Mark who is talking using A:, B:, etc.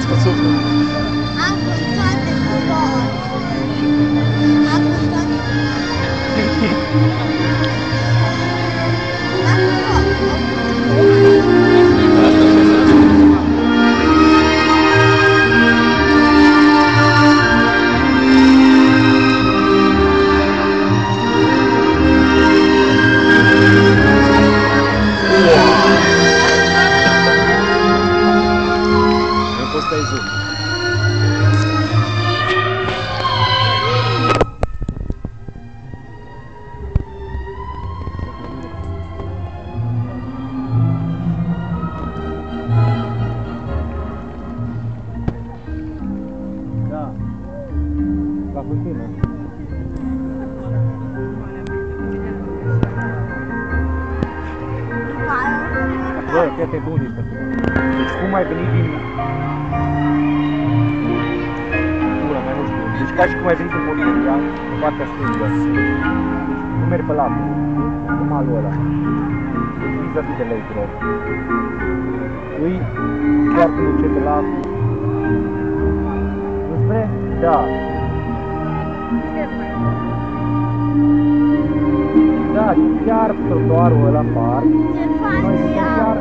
A: cu suflet.
B: Am cu toate culori. Am cu toate culori.
A: La fântână. Bă, fii atent, unde ești acum? Deci cum ai venit din... Ura, mai nu știu. Deci ca și cum ai venit din Portugalia, pe partea stângă. Deci nu mergi pe lapul, pe malul ăla. Deci vis-a-vis de Lake Road. Îi chiar cum duce pe lapul. Înspre? Da. Da, chiar trotuarul ăla par.
B: Ce faci?
A: Noi suntem chiar